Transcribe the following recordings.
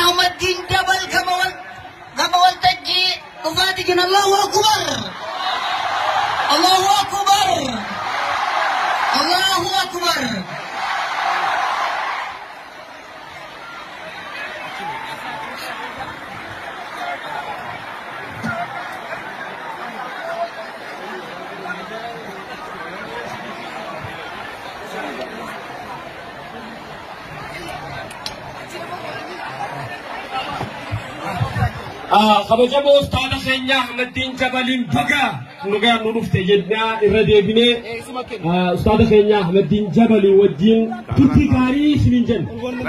أحمد دين جبل كمول تجي وفاتجنا الله أكبر الله أكبر الله أكبر. خبجبو استاذ خينيا أحمد دين جبلين بقى نقول نروح تجدنا الردي بني استاذ خينيا أحمد دين جبلي والدين تركي كاريش من جن.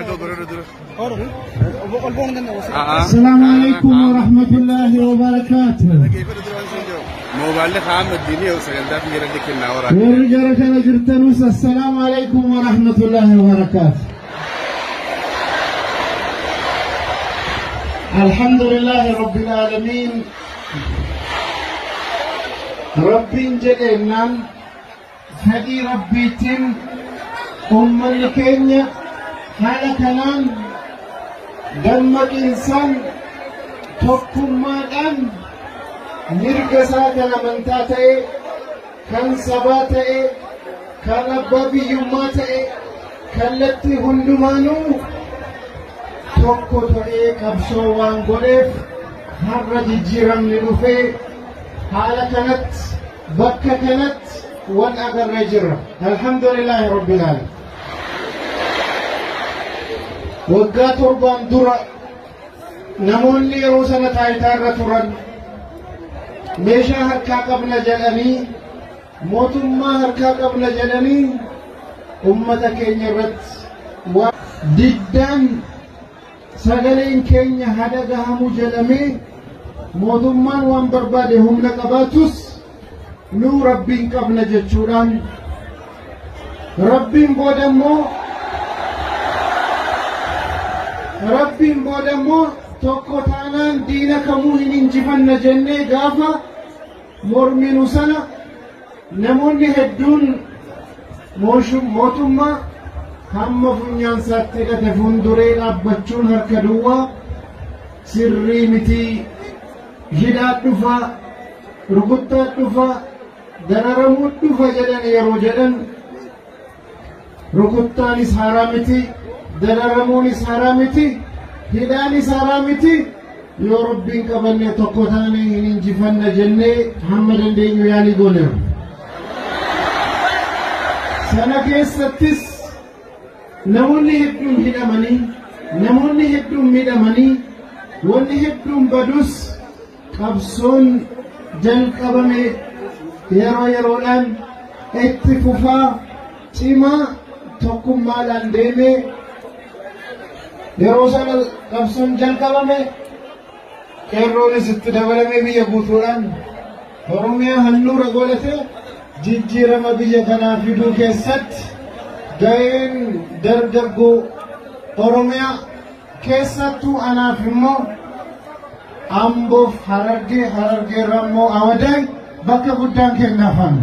السلام عليكم ورحمة الله وبركاته. موبايل أحمد ديني وسجل ده في ردك النورة. ورجالك أنا جرتنوس السلام عليكم ورحمة الله وبركاته. الحمد لله رب العالمين. ربي جلنا هدي ربي تم الكينيا حال كلام دم الإنسان تقوم مالان نرجسا كلام تاتي كان سباتي كان بابي يوماتي كان لتي هندمانو tokko ta'ee qabsoo waan godheef har'a jijjiiramni dhufee haala kanatti bakka kanatti waan agarree jirra. Alhamdulillahi rabbil aalamiin. Waggaa torbaan dura namoonni yeroo sana taayitaa irra turan meeshaa harkaa qabna jedhanii mootummaa harkaa qabna jedhanii ummata keenya irratti waan diddaan sagaleen keenya hada gahamu jedhamee mootummaan waan barbaade humna qabaatus nu rabbiin qabna jechuudhaan rabbiin boodammoo tokko taanaan diina kamuu hin injifanna jennee gaafa morminu sana namoonni hedduun mootummaa hamma funyaansaatti hidhate fuulduree dhaabbachuun harka duwwaa sirrii miti hidhaa dhufa rukuttaa dhufa dararamuu dhufa jedhan yeroo jedhan rukuttaanis haaraa miti dararamuunis haaraa miti hidhaanis haaraa miti yoo rabbiin qabanne tokko taane hin injifanna jennee hamma dandeenyu yaalii gooneera. Sana keessattis namoonni hedduun hidhamanii namoonni hedduun miidhamanii wanni hedduun badus qabsoon jalqabame yeroo yeroodhaan itti fufaa cimaa tokkummaadhaan deemee yeroo sana qabsoon jalqabame qeerroonis itti dabalamee biyya guutuudhaan Oromiyaa handhuura godhate jijjiirama biyya kanaa fiduu keessatti ga'een dargaggoo Oromiyaa keessattuu anaaf immoo Amboof Harargee irraa immoo Awadaan bakka guddaan kennaafan.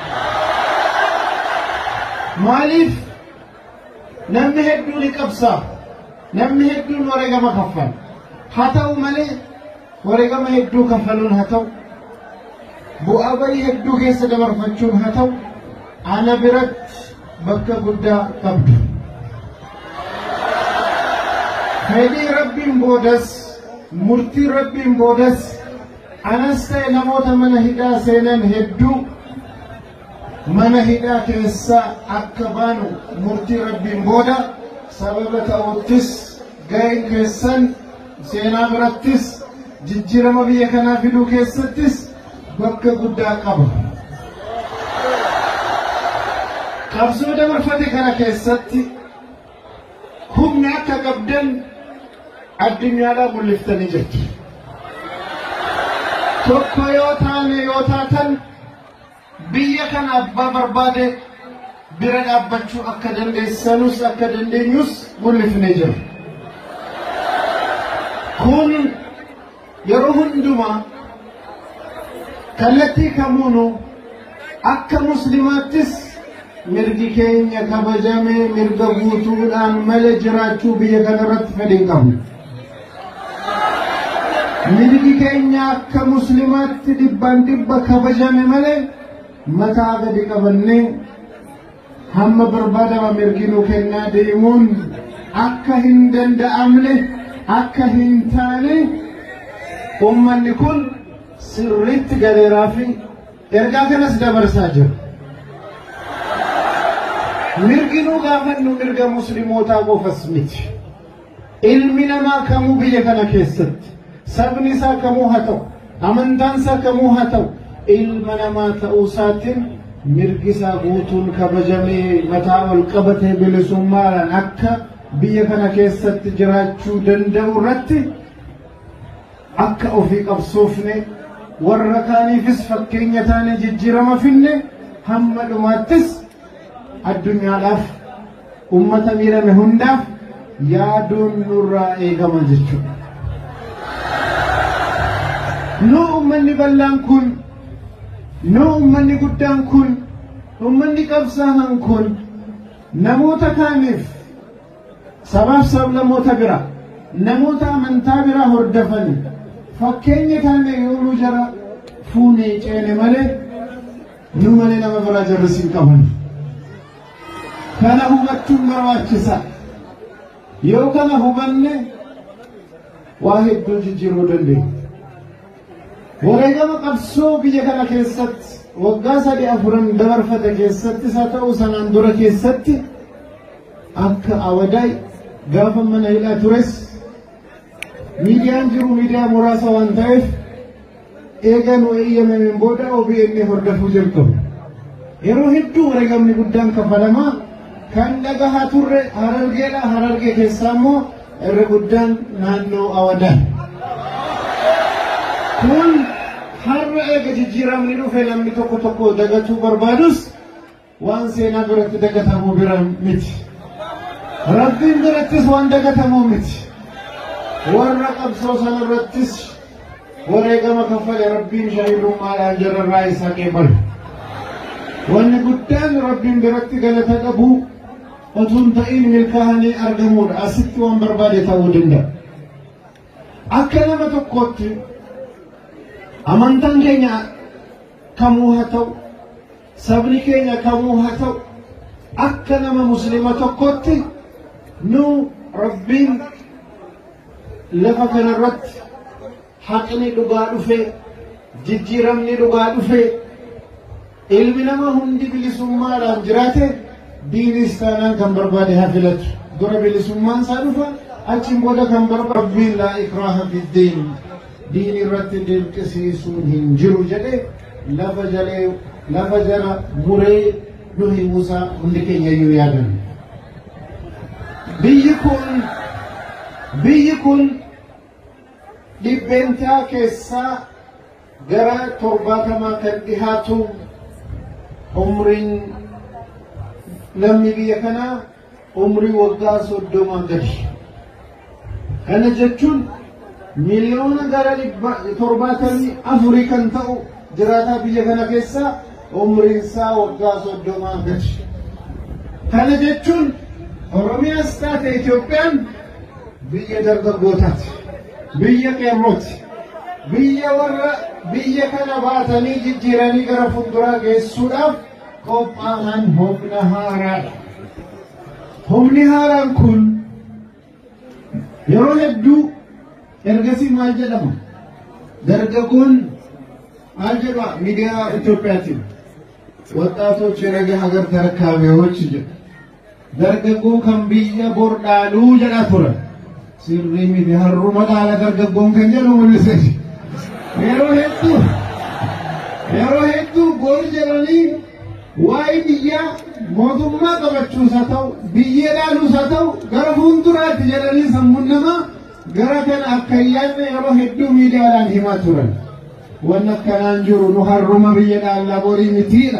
Maaliif namni hedduun ni qabsaa namni hedduun wareegama kaffala haa ta'u malee wareegama hedduu kaffaluun haa ta'u bu'aa bayii hedduu keessa dabarfachuun haa ta'u ana biratti bakka guddaa qabdu. Fedhii rabbiin boodas murtii rabbiin boodas anas ta'e namoota mana hidhaa seenan hedduu mana hidhaa keessa akka baanu murtii rabbiin booda sababa ta'uttis ga'een keessan seenaa birattis jijjiirama biyya kanaa fiduu keessattis bakka guddaa qaba. Qabsoo dabarfate kana keessatti humna akka qabdan addunyaadhaan mul'iftanii jirtu. Tokko yoo taane yoo taatan biyya kana abbaa barbaade bira dhaabbachuu akka dandeessanus akka dandeenyus mul'ifnee jira. Kun yeroo hundumaa kallattii kamuunu akka muslimaattis mirgi keenya kabajamee mirga guutuudhaan malee jiraachuu biyya kanarratti fedhiin qabnu. mirgi keenya akka muslimaatti dhibban dhibba kabajame malee mataa gadi qabannee hamma barbaadama mirgi nuu kennaa deemuun akka hin danda'amne akka hin taane ummanni kun sirriitti galeeraa fi ergaa kanas dabarsaa jiru. mirgi nuu gaafannu mirga muslimootaa qofas miti. ilmi namaa kamuu biyya kana keessatti sabni isaa kamuu haa ta'u amantaan isaa kamuu haa ta'u ilma namaa ta'uu isaatiin mirgi isaa guutuun kabajamee mataa ol qabatee bilisummaadhaan akka biyya kana keessatti jiraachuu danda'u irratti akka ofii qabsoofne warra kaaniifis fakkeenya taane jijjiirama finne hamma dhumaattis addunyaadhaaf ummata miidhame hundaaf yaaduun nurraa eegama jechuudha. nu ummanni bal'aan kun nu ummanni guddaan kun ummanni qabsaa'an kun namoota kaaniif sabaaf sablammoota bira namoota amantaa biraa hordofanii fakkeenya taane yoo jara fuunee ceene malee nu malee nama biraa jarrisiin qaban. kana hubachuun barbaachisa. yoo kana hubanne waa hedduu jijjiiruu dandeenya. wareegama qabsoo biyya kana keessatti waggaa 3-4 dabarfate keessatti haa ta'u sanaan dura keessatti akka awadaay gaafa mana hidhaa tures miidiyaan jiru miidiyaa muraasa waan ta'eef eeganu eeyyamameen booda OBN hordofuu jalqabu. yeroo hedduu wareegamni guddaan kafalamaa kan dhagahaa turre Harargeedha. Harargee keessaa immoo irra guddaan naannoo Awadaa. kun har'a eega jijjiiramni dhufe namni tokko tokko dagatuu barbaadus waan seenaa biratti dagatamuu bira miti. rabbiin birattis waan dagatamuu miti. warra qabsoo sanarrattis wareegama kafale rabbiin shahiidummaadhaan jararraa isa qeebalu. wanni guddaan rabbiin biratti galata qabu otun ta'in milkaa'anii argamuudha. asitti waan barbaade ta'uu danda'a. akka nama tokkotti amantaan keenya kamuu haa ta'u sabni keenya kamuu haa ta'u akka nama muslima tokkotti nu rabbiin lafa kanarratti haqni dhugaa dhufe jijjiiramni dhugaa dhufe ilmi nama hundi bilisummaadhaan jiraate diinis taanaan kan barbaade haa filatu. dura bilisummaan isaa dhufa achiin booda kan barbaade rabbiin laa ikraaha fiddiin diin irratti dirqisiisuun hin jiru jedhe lafa jala muree nu himuusaa hundi keenya iyyuu yaadan. biyyi kun dhibbeentaa keessaa gara 70 kan dhihaatu umriin namni biyya kanaa umrii waggaa 30 gadi. kana jechuun miliyoona gara 74 kan ta'u jiraataa biyya kana keessaa umriin isaa waggaa 30 gadi. kana jechuun Oromiyaas taate Itoophiyaan biyya dargaggootaati, biyya qeerrooti, biyya warra biyya kana baatanii jijjiiranii gara fuulduraa geessuudhaaf qophaa'an humna haaraadha. humni haaraan kun yeroo hedduu ergasii maal jedhama? dargaggoon maal jedhama? miidiyaa Itoophiyaatiin ወጣቶች የነገ ሀገር ተረካቢዎች dargaggoo kan biyya bordaaluu jedha ture. sirrii miti har'u maqaa dargaggoon kan jedhu mul'ise. yeroo hedduu goor jedhanii waa'ee biyyaa mootummaa qabachuus haa ta'u biyya dhaaluus haa ta'u gara fuulduraatti jedhanii sammuun namaa gara kana akka yaadne yeroo hedduu miidiyaadhaan himaa turan. waan akkanaan jiru nu har'uma biyya dhaallaa borii mitiidha.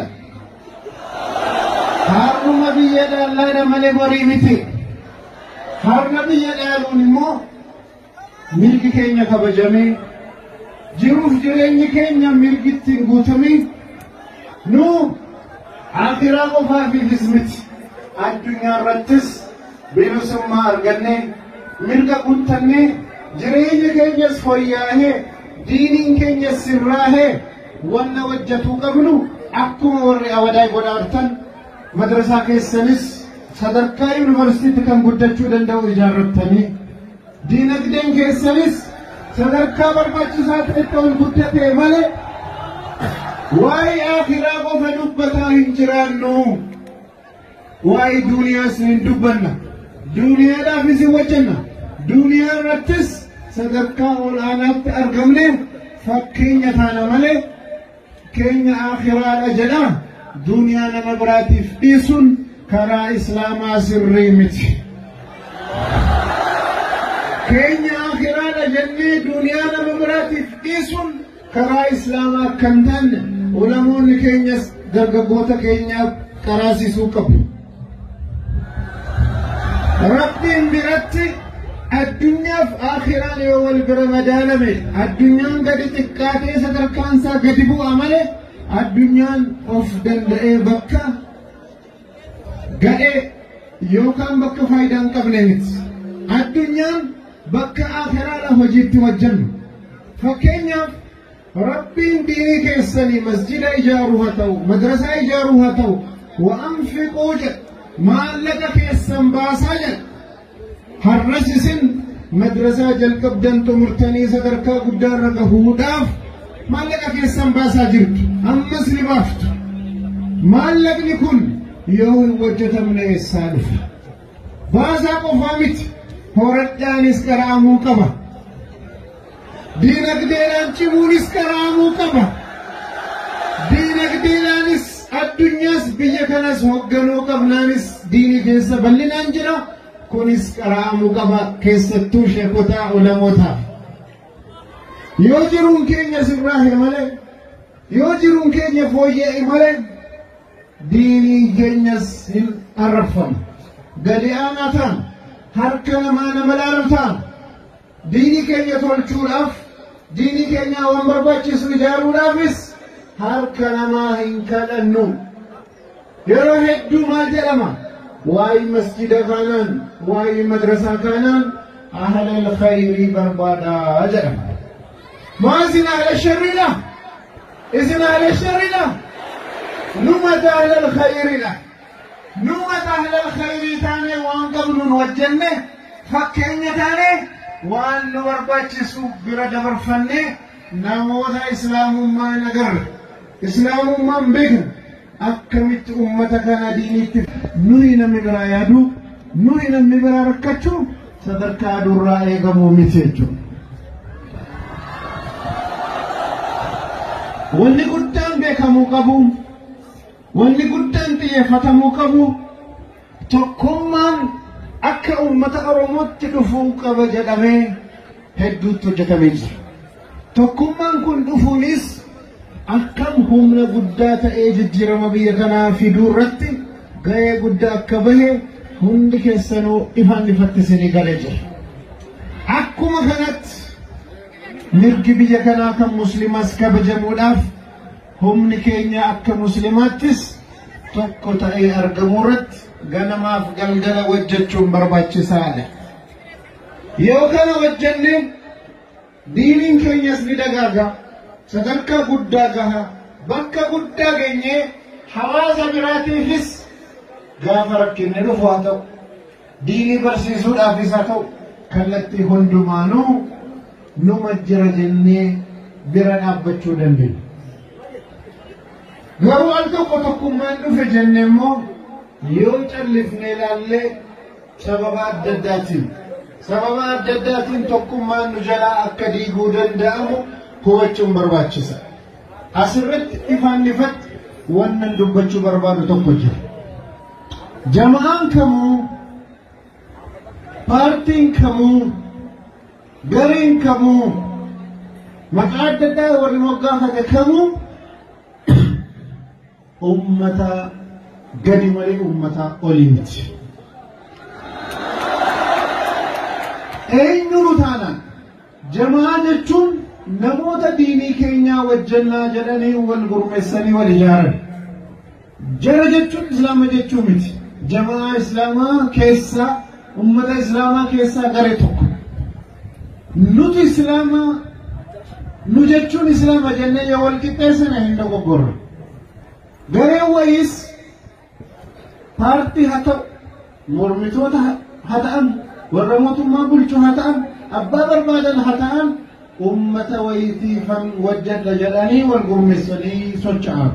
har'uma biyya dhaallaa malee borii miti. har'a biyya dhaaluun immoo mirgi keenya kabajamee jiruuf jireenyi keenya mirgitti hin guutamne nu akhiraa qofaafis miti addunyaa irrattis bilisummaa argannee mirga guuttannee jireenya keenyas fooyya'ee diiniin keenyas sirraa'ee wanna hojjetuu qabnu akkuma warri awadaa godhaartan madrasaa keessanis sadarkaa yuunivarsiitii kan guddachuu danda'u ijaarrattanii diinagdeen keessanis sadarkaa barbaachisaa ta'etti ol guddatee malee waa'ee akhiraa qofa dubbataa hin jiraannu. Waa'ee duuniyaas hin dubbanna. Duuniyaadhaafis hin hojjenna. Duuniyaa irrattis sadarkaa olaanaatti argamne fakkeenya taana malee keenya akhiraadha jedha. Duuniyaa nama biraatiif dhiisuun karaa islaamaa sirrii miti. Keenya akhiraadha jennee duuniyaa nama biraatiif dhiisuun karaa islaamaa kan taane ulamoonni keenyas dargaggoota keenyaaf qaraasisuu qabu. Rabbiin biratti addunyaaf akhiraan yoo wal bira madaalame addunyaan gadi xiqqaatee sadarkaansaa gadi bu'a malee addunyaan of danda'ee bakka ga'ee yookaan bakka faayidaa hin qabne miti. Addunyaan bakka akhiraadha hojiitti hojjennu. Fakkeenyaaf Rabbiin diinii keessanii masjida ijaaruu haa ta'u madrasaa ijaaruu haa ta'u wa'anfiquu jedha. maallaqa keessan baasaa jedha. Har'as isin madrasaa jalqabdan xumurtanii sadarkaa guddaarra gahuudhaaf maallaqa keessan baasaa jirtu. Ammas ni baaftu. Maallaqni kun yoo hin hojjetamne eessaa dhufa? Baasaa qofaa miti horadhaanis qaraamuu qaba. Diinagdeedhaan cimuunis qaraamuu qaba. Diinagdeedhaanis addunyaas biyya kanas hoogganuu qabnaanis diinii keessa bal'inaan jira. Kunis qaraamuu qaba keessattuu sheekotaa ulamootaaf. Yoo jiruun keenya sirraahe malee yoo jiruun keenya fooyya'e malee diinii keenyas hin arrabfamu. Gadi aanaa ta'an harka namaa nama laalu ta'an diinii keenya tolchuudhaaf diinii keenya waan barbaachisu ijaaruudhaafis harka namaa hin kadhannu. Yeroo hedduu maal jedhama? Waa'ee masjida kanaan waa'ee madrasaa kanaan ahlal khayrii barbaadaa jedhama. Maa isin ahla sharriidha? Isin ahla sharriidha? Numata ahlal khayriidha. Numata ahlal khayrii taane waan qabnuun wajjenne fakkeenya taane waan nu barbaachisu bira dabarfanne namoota islaamummaa nagarre. Islaamummaan beekna. Akkamitti ummata kana diiniitti nuyi namni biraa yaadu nuyi namni biraa rakkachuu sadarkaa durraa eegamuu miti jechuudha. Wanni guddaan beekamuu qabu, wanni guddaan xiyyeeffatamuu qabu, tokkummaan akka ummata Oromootti dhufuu qaba jedhamee hedduutti hojjetamee jira. Tokkummaan kun dhufuunis akkam humna guddaa ta'ee jijjiirama biyya kanaa fiduu irratti gahee guddaa akka bahe hundi keessanuu ifaan ifatti isinii galee jira. Akkuma kanatti mirgi biyya kanaa kan musliimaas kabajamuudhaaf humni keenya akka musliimaattis tokko ta'ee argamuu irratti ganamaaf galgala hojjechuun barbaachisaadha. Yoo kana hojjenne diiniin keenyas ni dagaaga. Sadarkaa guddaa gaha bakka guddaa geenyee hawaasa biraatiifis gaafa rakkinne dhufu haa ta'u diinii barsiisuudhaafis haa ta'u kallattii hundumaanuu numa jira jennee bira dhaabbachuu dandeenya. Garuu al tokko tokkummaan dhufe jenne immoo yoo callifnee ilaallee sababa adda addaatiin tokkummaan nu jalaa akka diiguu danda'amu hubachuun barbaachisa. Asirratti ifaan ifatti wannan dubbachuu barbaadu tokko jira. Jama'aan kamuu, paartiin kamuu, gareen kamuu, maqaa adda addaa warri moggaafate kamuu ummata gadi malee ummata olii miti. Eenyuun taanaan jama'aa jechuun namoota diinii keenyaa wajjannaa jedhanii wal gurmeessanii wal ijaaran. Jara jechuun islaama jechuu miti. Jamaa islaamaa keessaa ummata islaamaa keessaa garee tokko. nuti islaama nu jechuun islaama jennee yoo wal qixxeessine hin dogoggorru. Gareen wayiis paartii haa ta'u mormitoota haa ta'an warra mootummaa bulchu haa ta'an abbaa barbaadan haa ta'an ummata wayitiifan wajjadha jedhanii wal gurmeessanii socho'an.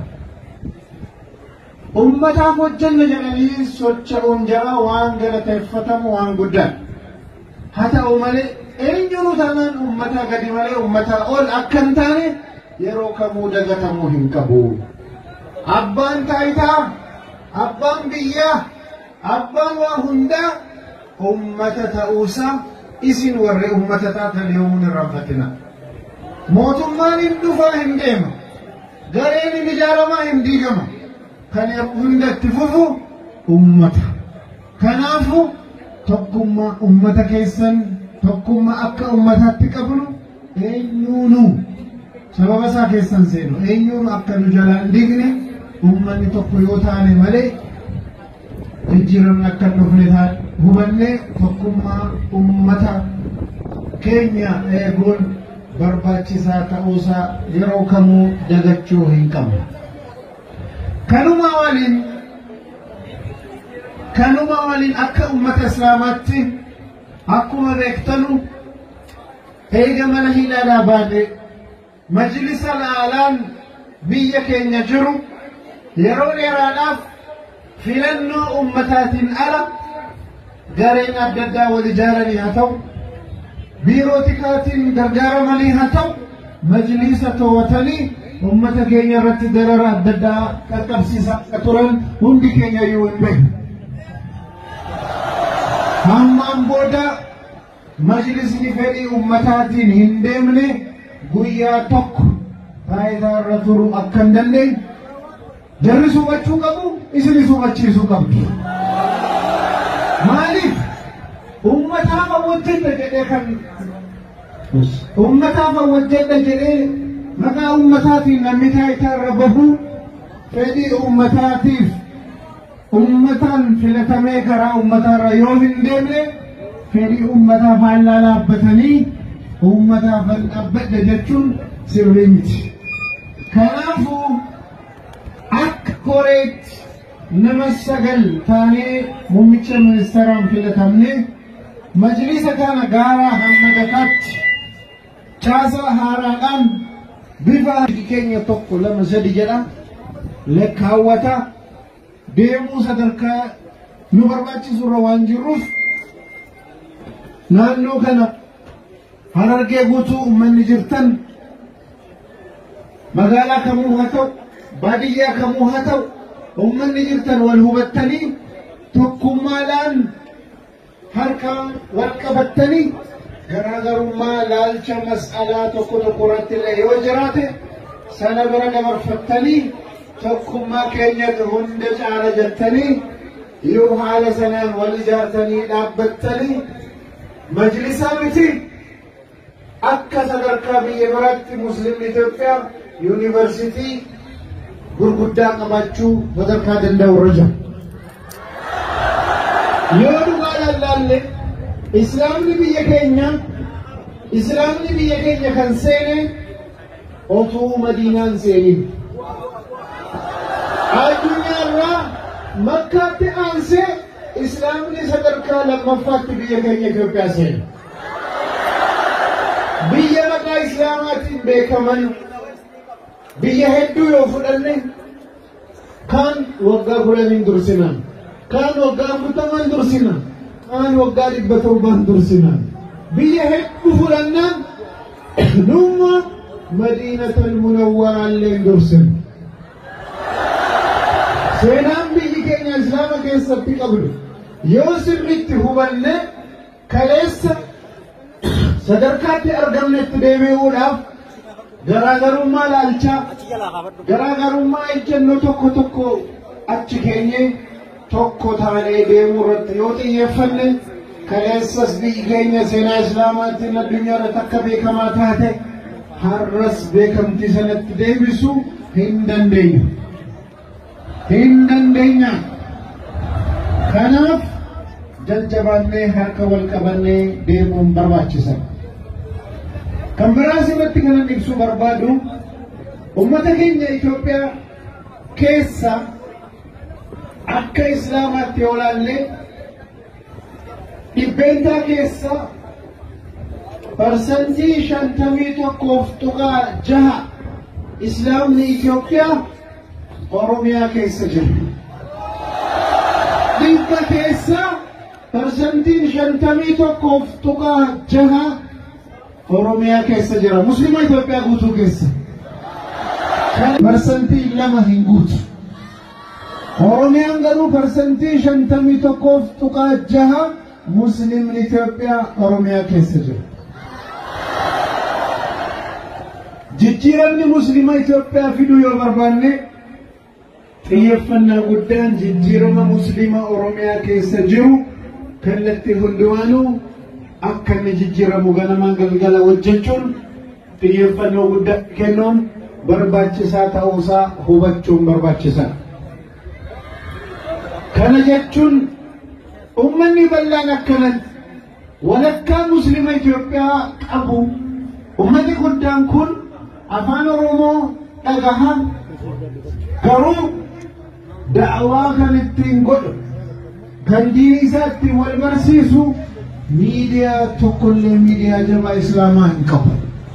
Ummataaf wajjadha jedhanii socho'uun jara waan galateeffatamu waan guddaa. Haa ta'u malee eenyuun taanaan ummata gadi malee ummata ol akka hin taane yeroo kamuu dagatamuu hin qabu. Abbaan taayitaa, abbaan biyyaa, abbaan waa hundaa ummata ta'uusaa isin warri ummata taatan yoomuu hin raffatina. Mootummaan hin dhufaa hin deema. Gareen hin ijaaramaa hin diigama. Kan hunda itti fufu ummata. Kanaafuu tokkummaa ummata keessan tokkummaa akka ummataatti qabnu eenyuunu sababa isaa keessan seenu eenyuunu akka nu jalaan diigne ummanni tokko yoo taane malee jijjiiramni akka hin dhufne hubannee tokkummaa ummata keenya eeguun barbaachisaa ta'uusaa yeroo kamuu dagachuu hin qabnu. Kanuma waliin akka ummata islaamaatti akkuma beektanu eega mana hidhaadhaa baane majlisa laalaan biyya keenya jiru yeroo dheeraadhaaf filannoo ummataatiin ala gareen adda addaa wal ijaaranii haa ta'u biirootikaatiin gargaaramanii haa ta'u majlisa to'atanii ummata keenya irratti darara adda addaa qaqqabsiisaa akka turan hundi keenya iyyuu hin beeknu. Hammaan booda majlisni fedhii ummataatiin hin deemne guyyaa tokko faayidaa irra turuu akka hin dandeenye jarri hubachuu qabu isinis hubachiisuu qabdu. Maaliif ummataaf hawwatjedha jedhee kan ummataaf hawwatjedha jedhee maqaa ummataatiin namni taayitaa irra bahu fedhii ummataatiif ummataan filatamee karaa ummataarra yoo hin deemne fedhii ummataaf faallaa dhaabbatanii ummataaf dhaabbadha jechuun sirrii miti. Kanaafuu akka koreetti nama 9 taanee muummicha ministeeraan filatamne majlisa kana gaaraa hamma gataatti caasaa haaraadhaan bifa keenya 1 2 3 jedha lakkaawwata deemuu sadarkaa nu barbaachisurra waan jirruuf naannoo kana Harargee guutuu ummanni jirtan magaalaa kamuu haa ta'u baadiyyaa kamuu haa ta'u ummanni jirtan wal hubattanii tokkummaadhaan harkaan wal qabattanii garaagarummaa laalcha mas'alaa tokko irratti illee yoo jiraate sana bira dabarfattanii tokkummaa keenya hunda caala jettanii yoo haala sanaan wal ijaartanii dhaabbattanii majlisaa miti akka sadarkaa biyya biraatti musliimni Itoophiyaa yuunivarsiitii gurguddaa qabaachuu sadarkaa danda'u irra jira. Yoo dhugaa lallaalle islaamni biyya keenya kan seene otuu Madiinaan seenin. Addunyaarraa Makkaatti aansee islaamni sadarkaa lammaffaatti biyya keenya Itoophiyaa seene. Biyya maqaa islaamaatiin beekaman biyya hedduu yoo fudhanne kaan waggaa 10 dursinaan kaan waggaa 40 dursinaan kaan waggaa 100 dursinaan biyya hedduu fudhannaan dhumma Madiinatul Munawwaraa illee dursina. Seenaan biyyi keenya islaama keessatti qabdu yoo sirriitti hubanne kaleessa sadarkaatti argamnetti deebi'uudhaaf garaagarummaa laalchaa garaagarummaa ejjennoo tokko achi keenye tokko taanee deemuu irratti yoo xiyyeeffanne kaleessas biyyi keenya seenaa islaamaatiin addunyaa irratti akka beekamaa taate har'as beekamtii sanatti deebisuu hin dandeenyu. Kanaaf jajjabaannee harka wal qabannee deemuun barbaachisan. kan biraas irratti kanan ibsuu barbaadu ummata keenya Itoophiyaa keessa akka islaamaatti yoo ilaalle dhibbeentaa keessa parsantii 51.6 islaamni Itoophiyaa Oromiyaa keessa jira. Dhibba keessa parsantiin 51.6 Oromiyaa keessa jira. Muslima Itoophiyaa guutuu keessa parsantii 2 hin guutu. Oromiyaan garuu parsantii 51.6 Muslimni Itoophiyaa Oromiyaa keessa jira. Jijjiiramni Muslima Itoophiyaa fiduu yoo barbaanne xiyyeeffannaa guddaan jijjiirama Muslima Oromiyaa keessa jiru kallattii hundumaanuu akka inni jijjiiramu ganamaan galgala hojjechuun xiyyeeffannoo guddaa kennuun barbaachisaa ta'uusaa hubachuun barbaachisaa. Kana jechuun ummanni bal'aan akkanatti walakkaa Muslima Itoophiyaa qabu ummanni guddaan kun afaan Oromoo dhagahan garuu da'awaa kan ittiin godhu kan diinii isaa ittiin wal barsiisu miidiyaa tokkollee miidiyaa jabaa islaamaa hin qabu.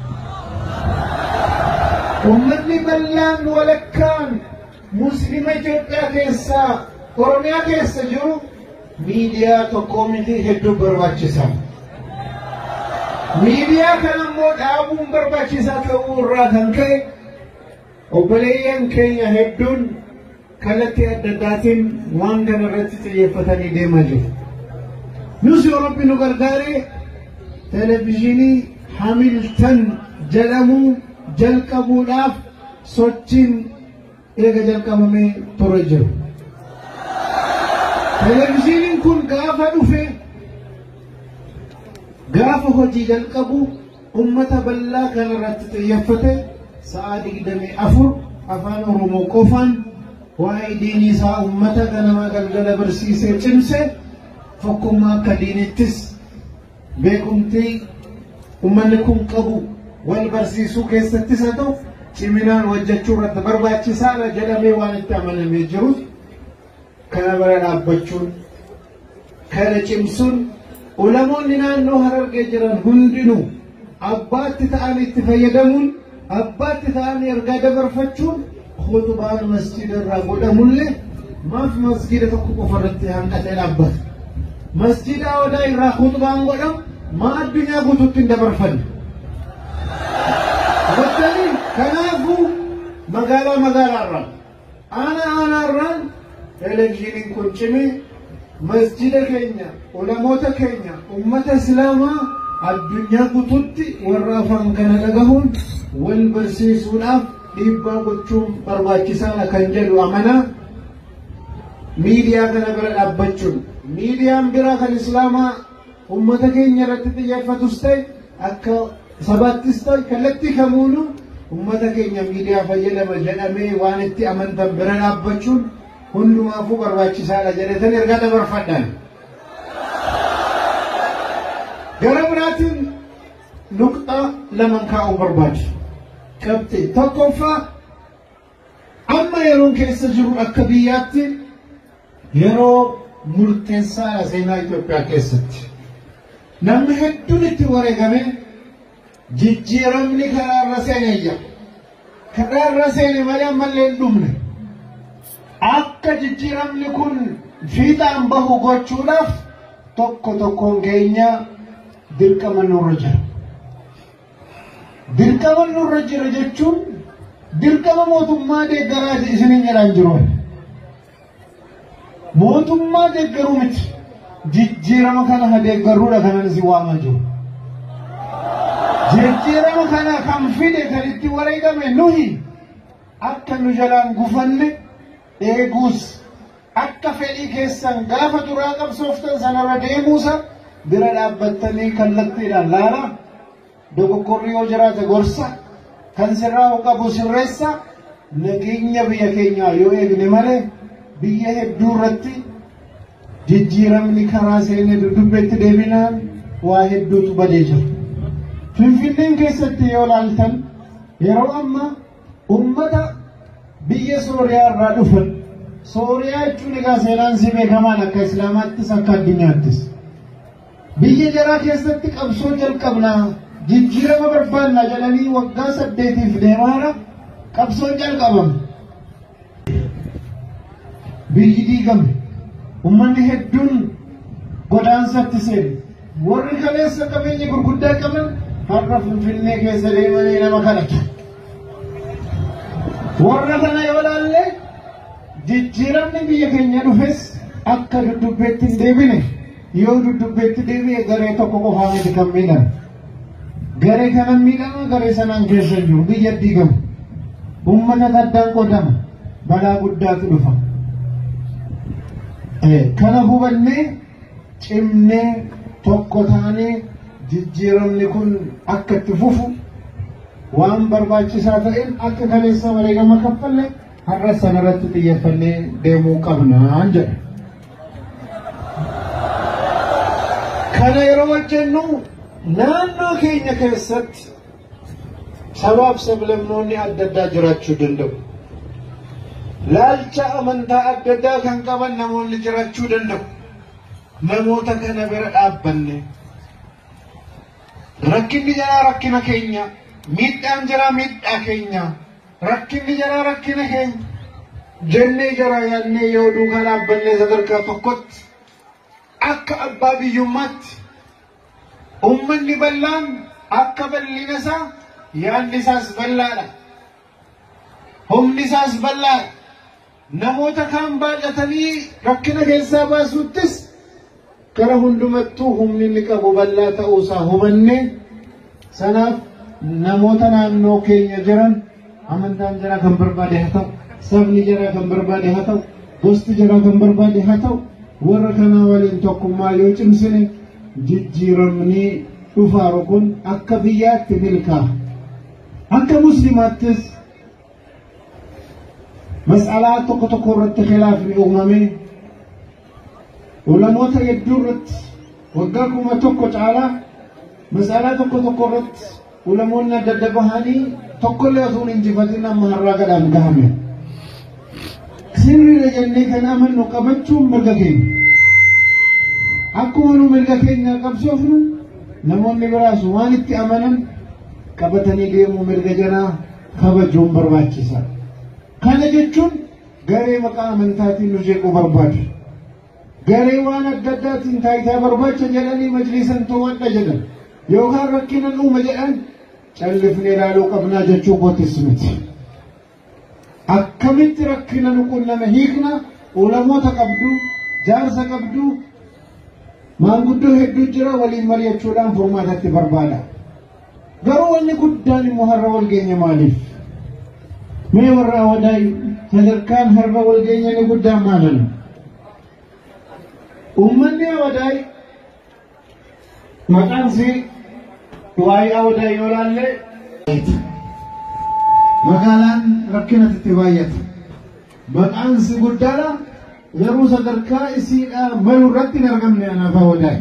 Ummanni bal'aan walakkaan Muslima Itoophiyaa keessaa Oromiyaa keessa jiru miidiyaa tokko miti hedduu barbaachisaa. Miidiyaa kan ammoo dhaabuun barbaachisaa ta'uu irraa kan ka'e obboleeyyan keenya hedduun kallattii adda addaatiin waan kana irratti xiyyeeffatanii deemaa jiru. Nus yoo Rabbi nu gargaare televezyiinii Hamilton jedhamu jalqabuudhaaf sochiin eega jalqabamee ture jiru. Televezyiiniin kun gaafa dhufe gaafa hojii jalqabu ummata bal'aa kanarratti xiyyeeffate sa'a 24 afaan Oromoo qofaan waa'ee diinii isaa ummata ganamaa galgala barsiisee cimse tokkummaa akka diinittis beekumtii ummanni kun qabu wal barsiisuu keessattis haa ta'u ciminaan hojjechuu irratti barbaachisaadha jedhamee waan itti amanamee jiruuf kana bira dhaabbachuun kana cimsuun ulamoonni naannoo Harargee jiran hundinuu abbaatti ta'an itti fayyadamuun abbaatti ta'an ergaa dabarfachuun khutbaan masjida irraa godhamullee maaf masjida tokko qofa irratti hanqatee dhaabbata. Masjida odaa irraa khutbaan godhamu maa addunyaa guutuutti hin dabarfanne. Wattanii kanaafuu magaalaarraan aanaarraan televezyiiniin kun cimee masjida keenya ulamoota keenya ummata islaamaa addunyaa guutuutti warra afaan kana dhagahuun wal barsiisuudhaaf dhiibbaa gochuun barbaachisaadha kan jedhu amanaa. Miidiyaa kana bira dhaabbachuun miidiyaan biraa kan islaamaa ummata keenya irratti xiyyeeffatus ta'e akka sabaattis ta'e kallattii kamuunuu ummata keenya miidiyaa fayyadama jedhamee waan itti amantan bira dhaabbachuun hundumaafuu barbaachisaadha jedhetan ergaa dabarfadhaan. Gara biraatiin nuqxaa lama kaa'uu barbaadu. Qabxii tokkoffaa amma yeroon keessa jiru akka biyyaatti yeroo murteessaadha seenaa Itoophiyaa keessatti. Namni hedduun itti wareegame jijjiiramni karaarra seeneeyya. Karaarra seene malee ammallee hin dhumne. Akka jijjiiramni kun fiixaan bahu gochuudhaaf tokkoon keenya dirqama nurra jira. Dirqama nurra jira jechuun dirqama mootummaa deeggaraa isiniin jedhaan jiru. Mootummaa deeggaruu miti. Jijjiirama kana ha deeggaruudha kanan si waamaa jiru. Jijjiirama kana kan fide kan itti wareegame nuhi akka nu jalaan gufanne eeguus akka fedhii keessan gaafa duraa qabsooftan sanarra deemuusa bira dhaabbattanii kallattiidhaan laala dogoggorri yoo jiraate gorsa kan sirraa qabu sirreessa nageenya biyya keenyaa yoo eegne malee biyya hedduu irratti jijjiiramni karaa seenee dudubbeetti deebinaan waa hedduutu badee jira. Finfinneen keessatti yoo laaltan yeroo amma ummata biyya Sooriyaa irraa dhufan Sooriyaa jechuun egaa seenaan si beekamaan akka Islaamaattis akka addunyaattis biyya jaraa keessatti qabsoo jalqabnaa jijjiirama barbaannaa jedhanii waggaa 8 deemaara qabsoo jalqabame biyyi diigame ummanni hedduun godaansatti seene warri kaleessa qabeenya gurguddaa qaban har'a Finfinnee keessa deemanii nama kadhatu warra kana yoo laalle jijjiiramni biyya keenya dhufes akka dudubbeetti hin deebine yoo dudubbeetti deebi'e garee tokko qofaa miti kan miidhame garee kanan miidhama garee sanaan keessa jiru biyya diigama ummata addaan qoodama balaa guddaatu dhufa kana hubannee cimnee tokko taanee jijjiiramni kun akka itti fufu waan barbaachisaa ta'een akka kaleessa wareegama kaffalle har'a sanarratti xiyyeeffannee deemuu qabnaan jedha. Kana yeroo hojjennu naannoo keenya keessatti sabaaf sablammoonni adda addaa jiraachuu danda'u. Laalcha amantaa adda addaa kan qaban namoonni jiraachuu danda'u. Namoota kana bira dhaabbanne rakkinni jara rakkina keenya miidhaan jara miidhaa keenya rakkinni jara rakkina keenya jennee jara yaannee yoo duukaa dhaabbannee sadarkaa tokkotti akka abbaa biyyummaatti ummanni bal'aan akka bal'ina isaa yaadni isaas bal'aadha humni isaas bal'aadha namoota kaan baadhatanii rakkina keessaa baasuuttis kara hundumattuu humni inni qabu bal'aa ta'uusaa hubanne sanaaf namoota naannoo keenya jiran amantaan jara kan barbaade haa ta'u sabni jara kan barbaade haa ta'u gosti jara kan barbaade haa ta'u warra kanaa waliin tokkummaa yoo cimsine jijjiiramni dhufaaru kun akka biyyaatti milkaa'a akka muslimaattis mas'alaa tokko tokko irratti khilaafni uumame ulamoota hedduu irratti waggaa 1,000 caalaa mas'alaa tokko tokko irratti ulamoonni adda adda bahanii tokkollee osoo hin injifatin amma har'aa gadhaan gahame. Sirriidha jennee kan amannu qabachuun mirga keenya. Akkuma nu mirga keenya qabsoofnu namoonni biraas waan itti amanan qabatanii deemuu mirga janaa kabajuun barbaachisa. Kana jechuun garee maqaa amantaatiin nu jeequu barbaadu. Garee waan adda addaatiin taayitaa barbaacha jedhanii majlisan to'adha jedhan yookaan rakkina uuma jedhan callifnee ilaaluu qabnaa jechuu kootis miti. Akkamitti rakkina nuqunname hiikna ulamoota qabdu jaarsa qabdu maanguddoo hedduu jira waliin mari'achuudhaan furmaatatti barbaada. Garuu wanni guddaan immoo har'a walgeenya maaliif? Mee warra wadaay sadarkaan har'a walgeenya ni guddaan maalani? Ummanni wadaay maqaan si waa'ee wadaay yoo laalle magaalaan rakkinatti baay'ata. Maqaan si guddaadha garuu sadarkaa isiidhaa malu irratti hin argamne anaaf wadaay.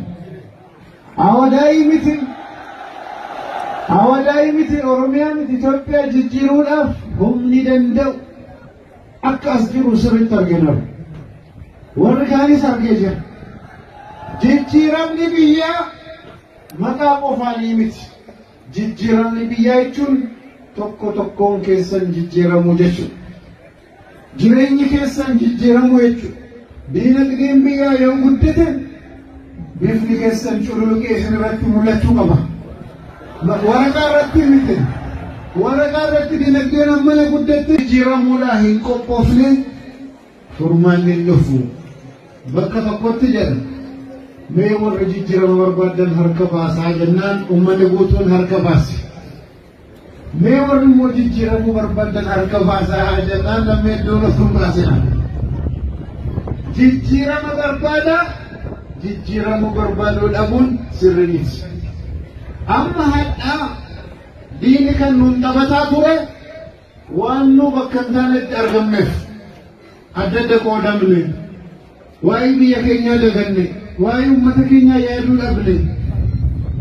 Awadaay miti Oromiyaa miti Itoophiyaa jijjiiruudhaaf humni danda'u akka as jiru sirriitti argina. Warri kaanis argee jira. Jijjiiramni biyyaa maqaa qofaanii miti. Jijjiiramni biyyaa jechuun tokko tokkoon keessan jijjiiramu jechuudha. Jireenyi keessan jijjiiramu jechuudha. Diinagdeen biyyaa yoo guddate bifni keessan cululuqee isin irratti mul'achuu qaba. Waraqaa irratti miti. Waraqaa irratti diinagdeen ammana guddatte jijjiiramuudhaa hin qophoofne furmaanni hin dhufu. Bakka tokkotti jedha. Mee warra jijjiirama barbaadan harka baasaa jennaan uummanni guutuun harka baase. Mee warri immoo jijjiiramuu barbaadan harka baasaa jennaan namni hedduun of baasina. Jijjiirama barbaada jijjiiramuu barbaaduu dhabuun sirrii miti. Amma hadhaa diini kan nuun taphataa ture waan nu bakka hin taanetti argamneef adda adda qoodamne waa'ee biyya keenyaa daganne waa'ee uummata keenyaa yaaduu dhabne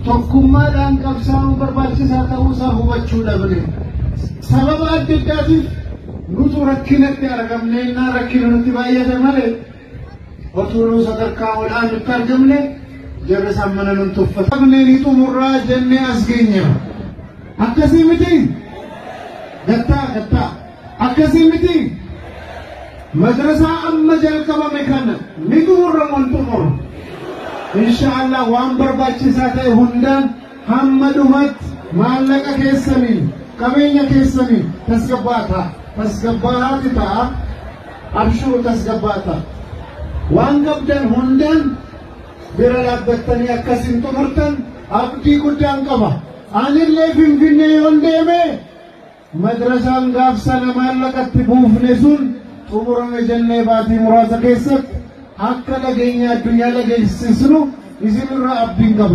tokkummaadhaan qabsaa'uu barbaachisaa ta'uusaa hubachuu dhabne. Sababa adda addaatiif nutu rakkinatti argamne innaa rakkina nutti baay'ate malee otuu nu sadarkaa olaanaatti argamne jarri sammana nun tuffatamne ni xumurraa jennee as geenya. Akkasii miti gattaa akkasii miti madrasaa amma jalqabame kana ni xumurra moo hin xumurru. Inshaallah waan barbaachisaa ta'e hundaan hamma dhumatti maallaqa keessaniin qabeenya keessaniin tasgabbaa'aati ta'a abshuu tasgabbaata waan qabdan hundaan bira dhaabbattanii akkasiin xumurtan abdii guddaan qaba. Anillee Finfinnee yoon deeme madrasaan gaaf sana maallaqatti buufne sun xumurame jennee baatii muraasa keessatti akka dhageenya addunyaa dhageessisnu isinirraa abdiin qaba.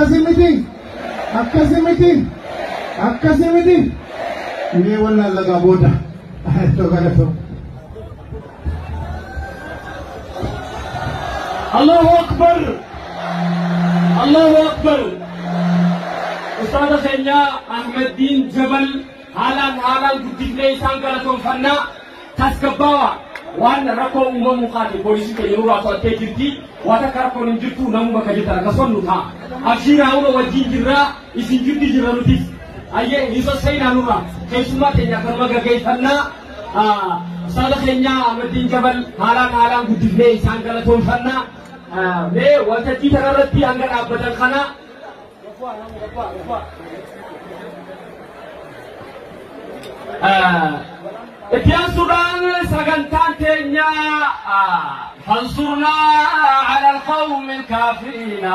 Akkasii miti mee wallaan lagaa booda Allahu Akbar. Ustaz Kenya Ahmeddin Jabal halan guddifne isaan galatoonfannaa tasgabbaawaa waan rakkoo uumamu qaate poolisii keenya nurraa to'attee jirti waan akka rakkoon hin jirtu namuma ka jirtan akkasumas nu ta'a abshiiraa hunda wajjin jirraa isin jirti jirra nutis ayyee hiisa seenaa nurraa keessummaa keenya akkanuma gaggeeffannaa Ustaz Kenya Ahmeddin Jabal halan guddifne isaan galatoonfannaa mee waltajjii kanarratti hanga dhaabbatan kana اتيان سودان سغنتان تينيا فانصرنا على القوم الكافرين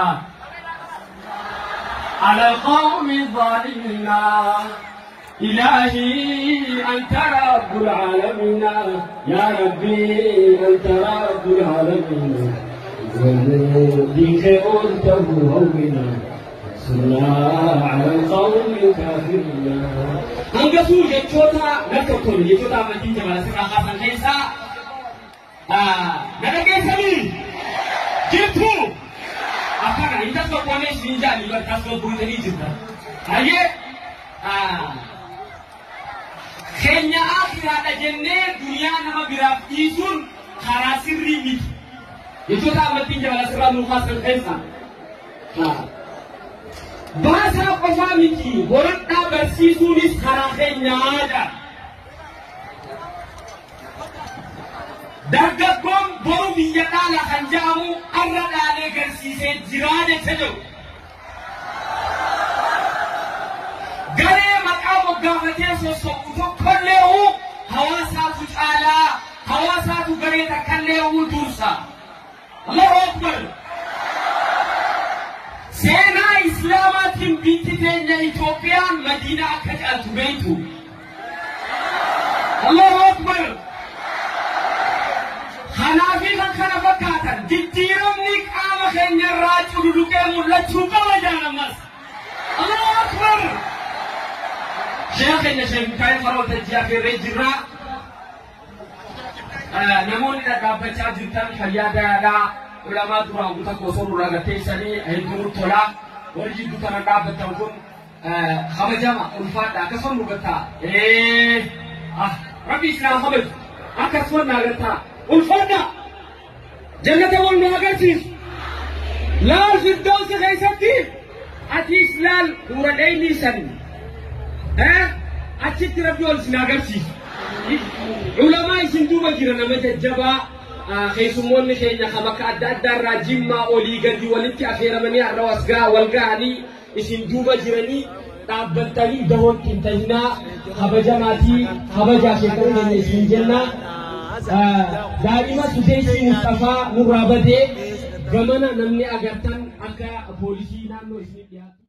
على القوم الظالمين إلهي أنت رب العالمين يا ربي أنت رب العالمين ديك أنت مهونا صلى على القوم الكافرين Anggasu jechuudha nakkoon jechuudha amantiin jabala sirraa kaasan keessa nana keessanii jirtu akkana intas tokkoonee isin jaali bakkaas gurguritanii jirta hayyee keenya akiraadha jennee duniyaa nama biraaf dhiisuun karaa sirrii miti jechuudha amantiin jabala sirraa nuu kaasan keessa Bahasa qofaa miti horadhaa barsiisuunis karaa keenyaadha. Dargaggoon boru biyya dhaala kan jedhamu arra dhaalee garsiisee jiraa jecha jiru. Garee maqaa moggaafatee sossobu tokkollee hawaasaatu caalaa hawaasaatu garee takkallee dursa. Allahu Akbar. Seenaa Islaamaatiin biyyi teenya Itoophiyaan Madiinaa akka caaltu beektu. Allahu Akbar. Kanaafi kan kana fakkaatan jijjiiramni qaama keenyarraa cululuqee mul'achuu qaba jaalamas. Allahu Akbar. Sheekh keenya Sheekh Mikaa'el Farootajjii afeerree jirra. Namoonni dhaggeeffachaa jirtan fayyaadaadhaa. Ulama duraan guutaa gosoon irraa gatteessanii hedduu tolaa warri jidduu kana dhaabbatan kun kabajama ulfaadha akkasuma nu gattaa rabbi islaam kabaju akkasuma naa gattaa ulfaadha jannata wal nu agarsiisu laal firdawsi keessatti atiis laal dura dheeyni san achitti rabbi wal sin agarsiisu ulamaa isin duuba jira nama jajjabaa keessummoonni keenya bakka adda addaarraa jimmaa olii gadi walitti affeeramanii har'a wasgaa wal ga'anii isin duuba jiranii dhaabbattanii dahootti hin tahinaa kabajamaatii kabajaa sheekara keenya isin jennaa daa'ima Sudeesii Mustafaa nurraa badee gamana namni agartan akka poolisii naannoo isin dhiyaatu.